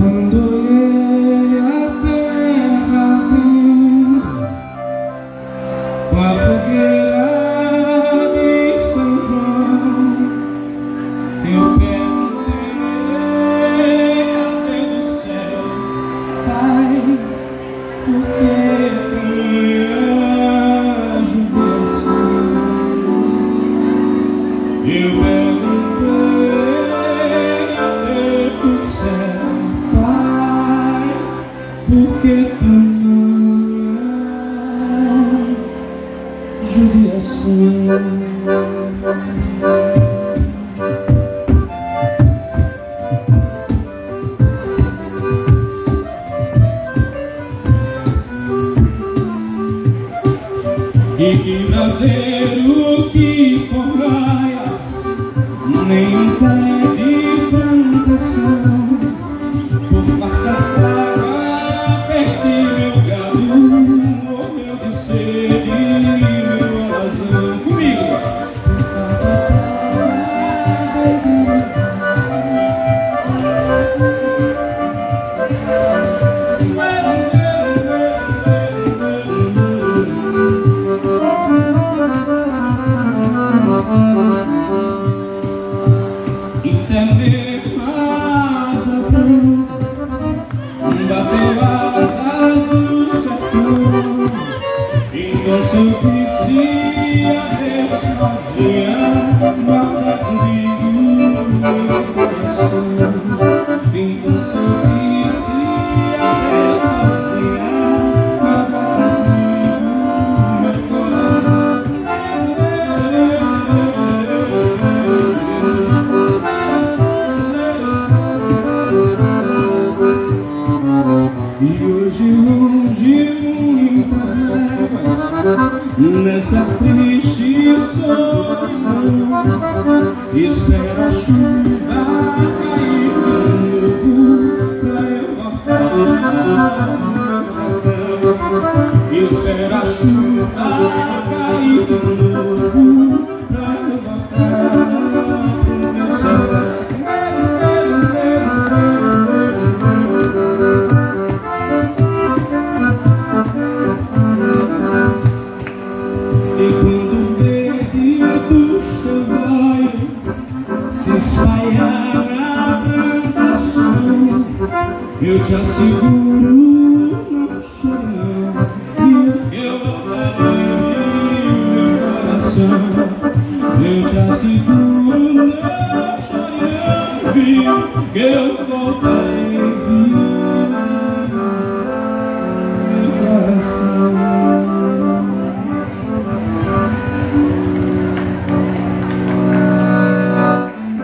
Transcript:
quando olhei a terra ardendo com a fogueira de São João, eu perguntei a Deus do céu: Pai, por que minha judiação? Eu perguntei a Deus do céu: Pai, por que tamanha judiação? E que braseiro que forraia nem pé de plantação, por farta praga perdi meu gado, morreu de sede meu alazão. Comigo! Entender asa branca, bateu asas do sertão, e não soubesse a Deus sozinha, guarda comigo meu coração. E não soubesse a Deus sozinha, guarda comigo meu coração. E hoje longe muitas léguas, nessa triste solidão, espera a chuva cair de novo pra eu voltar pro meu sertão. Espera a chuva cair de novo pra eu voltar pro meu sertão. E quando o verde dos teus olhos se espalhar na plantação, eu te asseguro